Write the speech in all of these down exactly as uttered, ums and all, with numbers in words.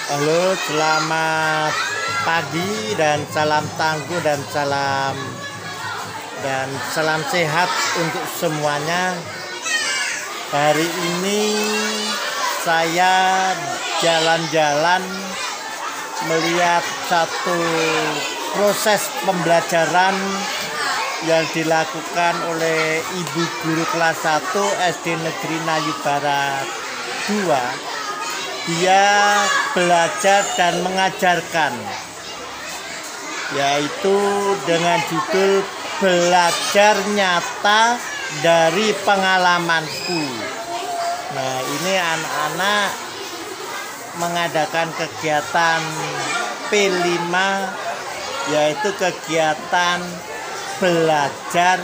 Halo, selamat pagi dan salam tangguh dan salam dan salam sehat untuk semuanya. Hari ini saya jalan-jalan melihat satu proses pembelajaran yang dilakukan oleh ibu guru kelas satu S D Negeri Nayu Barat dua. Dia belajar dan mengajarkan, yaitu dengan judul Belajar Nyata dari Pengalamanku. Nah, ini anak-anak mengadakan kegiatan P lima, yaitu kegiatan belajar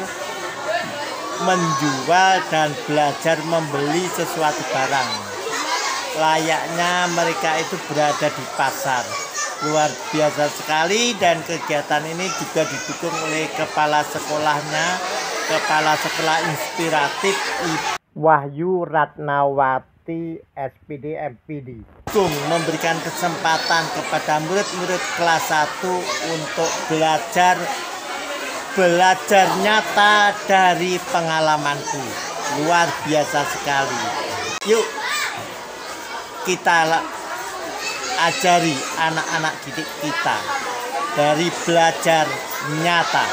menjual dan belajar membeli sesuatu barang. Layaknya mereka itu berada di pasar. Luar biasa sekali, dan kegiatan ini juga didukung oleh kepala sekolahnya, kepala sekolah inspiratif Wahyu Ratnawati S P D M P D. Memberikan kesempatan kepada murid-murid kelas satu untuk belajar belajar nyata dari pengalamanku. Luar biasa sekali. Yuk kita ajari anak-anak didik kita dari belajar nyata.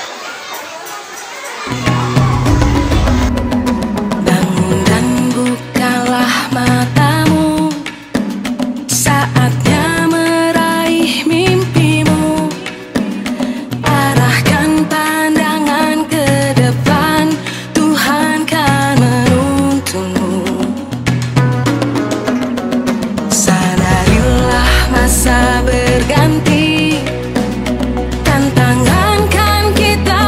Bangun dan bukalah matamu, saatnya meraih mimpimu. Arahkan pandangan ke depan, Tuhan kan menuntunmu. Masa berganti, tantangan kan kita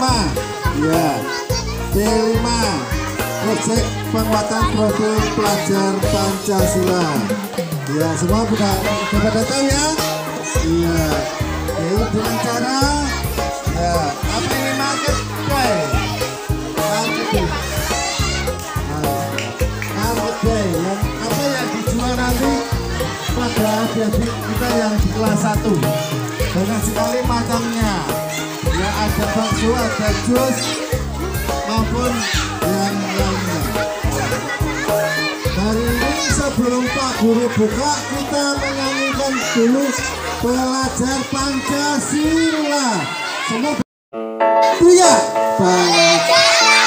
lima. Ya. D lima. Project penguatan profil pelajar Pancasila. Ya, semua sudah pada tahu ya? Iya. Oke, dengan cara ya, apa ini market day? Market day. Market day. Yang apa yang dijual nanti pada adik-adik kita yang di kelas satu. Banyak sekali macamnya. Ya, ada bakso, ada jus maupun yang lainnya. Hari ini sebelum Pak Guru buka, kita menyanyikan dulu Pelajar Pancasila. Semua ya, Pancasila.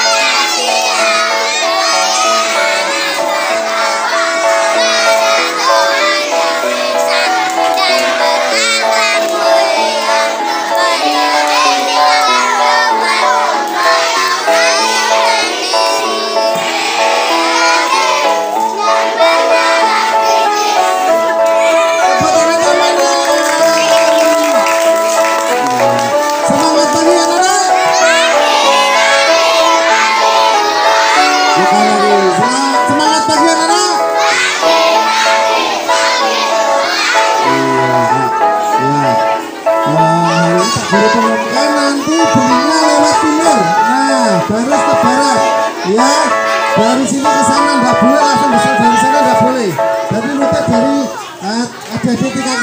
Ya, dari sini ke sana nggak boleh, langsung bisa dari sana nggak boleh. Jadi rute dari uh, adik-adik kita.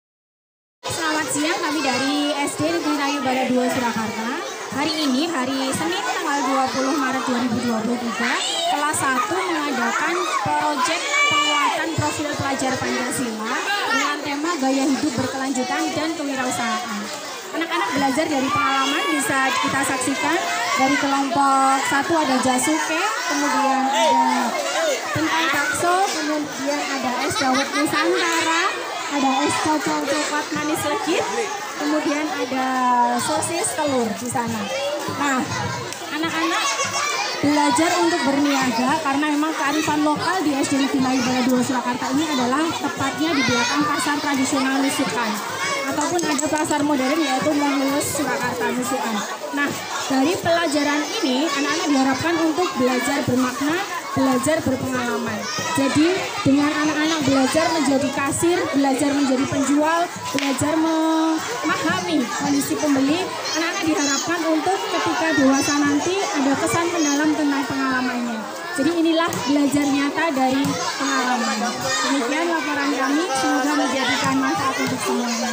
Selamat siang, kami dari S D Negeri Nayu Barat dua Surakarta. Hari ini, hari Senin tanggal dua puluh Maret dua ribu dua puluh tiga, kelas satu mengadakan proyek penguatan profil pelajar Pancasila dengan tema gaya hidup berkelanjutan dan kewirausahaan. Anak-anak belajar dari pengalaman, bisa kita saksikan dari kelompok satu ada Jasuke, kemudian ada tentang bakso, kemudian ada es dawet Nusantara, ada es cocol coklat manis legit, kemudian ada sosis telur di sana. Nah, anak-anak belajar untuk berniaga karena memang kearifan lokal di S D Negeri Nayu Barat dua Surakarta ini adalah tepatnya di belakang pasar tradisional Nusukan, ataupun ada pasar modern yaitu Monulus Surakarta Nusukan. Nah, dari pelajaran ini anak-anak diharapkan untuk belajar bermakna, belajar berpengalaman. Jadi dengan anak-anak belajar menjadi kasir, belajar menjadi penjual, belajar memahami kondisi pembeli, anak-anak diharapkan untuk ketika dewasa nanti ada kesan mendalam tentang pengalamannya. Jadi inilah belajar nyata dari pengalaman. Demikian laporan kami, semoga menjadikan manfaat untuk semuanya.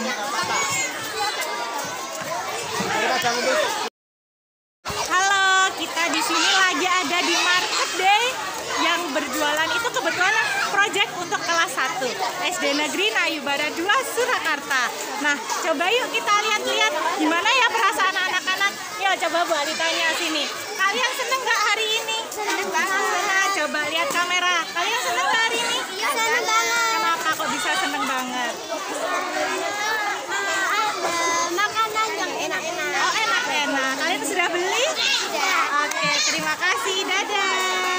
Halo, kita di sini lagi ada di Market Day yang berjualan itu kebetulan proyek untuk kelas satu S D Negeri Nayu Barat dua Surakarta. Nah, coba yuk kita lihat-lihat gimana ya perasaan anak-anak. Yuk coba Bu Ali tanya sini. Kalian seneng nggak hari ini? Seneng banget. Nah, coba lihat kamera. Kalian seneng nggak hari ini? Iya, seneng banget. Kenapa kok bisa seneng banget? Makanan yang enak-enak. Oh, enak-enak. Kalian sudah beli? Sudah. Oke, terima kasih. Dadah.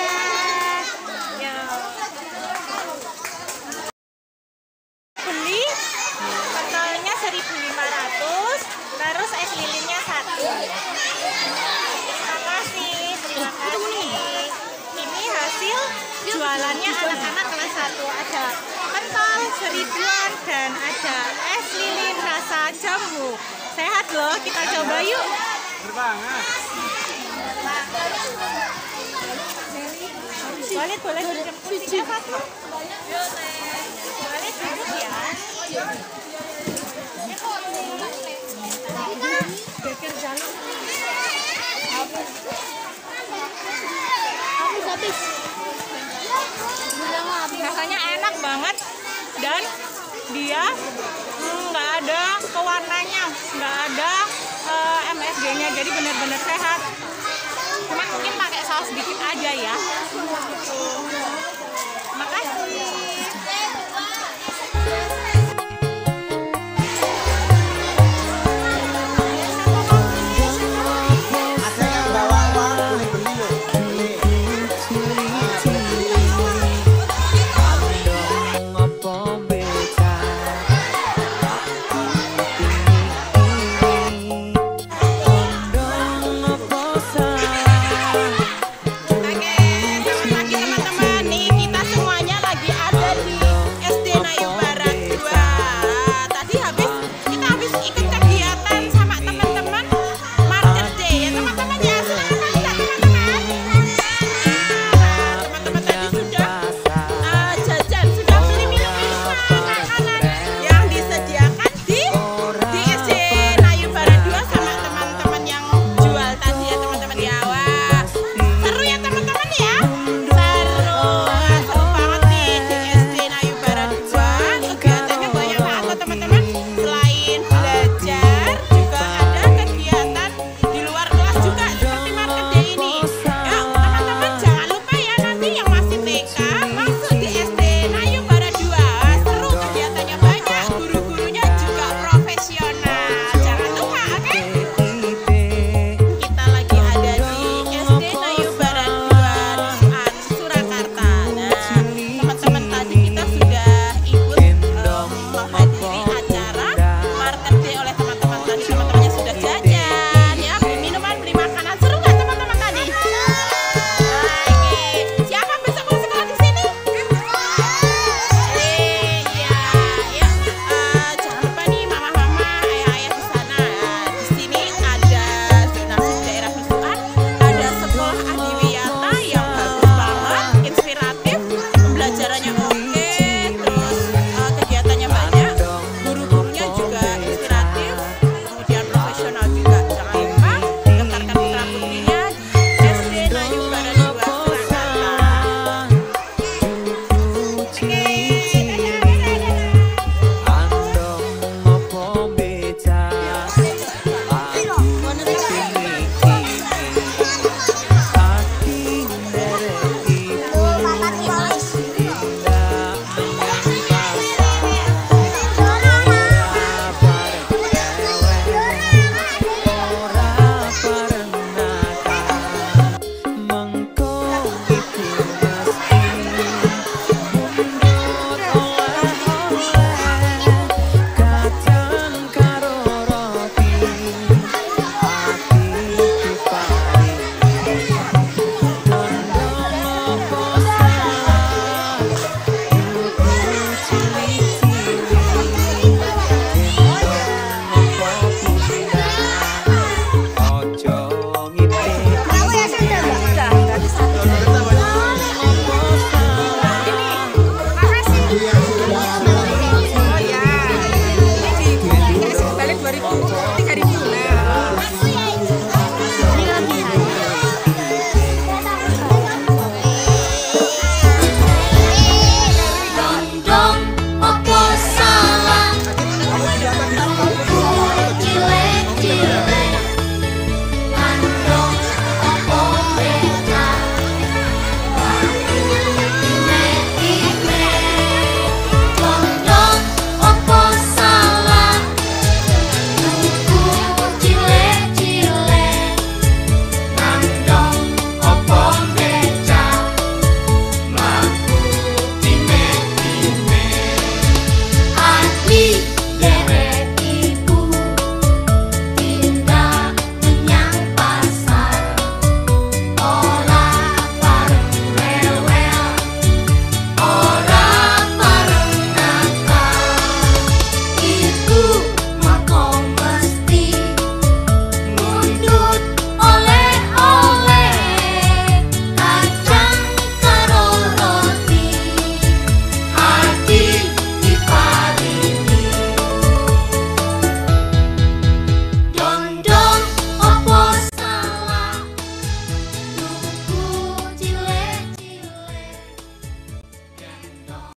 Beli totalnya seribu lima ratus, terus es lilinnya satu. Terima kasih, terima kasih. Ini hasil jualannya anak-anak kelas satu. Ada pentol seribuan dan ada es lilin rasa jambu. Sehat loh, kita coba yuk. Berbanget. Boleh, boleh dijemput tiga satu. Boleh duduk ya. Beker jalur. Habis-habis. Rasanya enak banget dan dia nggak ada pewarnanya, nggak ada uh, M S G-nya, jadi benar-benar sehat. Cuma mungkin pakai saus sedikit aja ya. Makasih.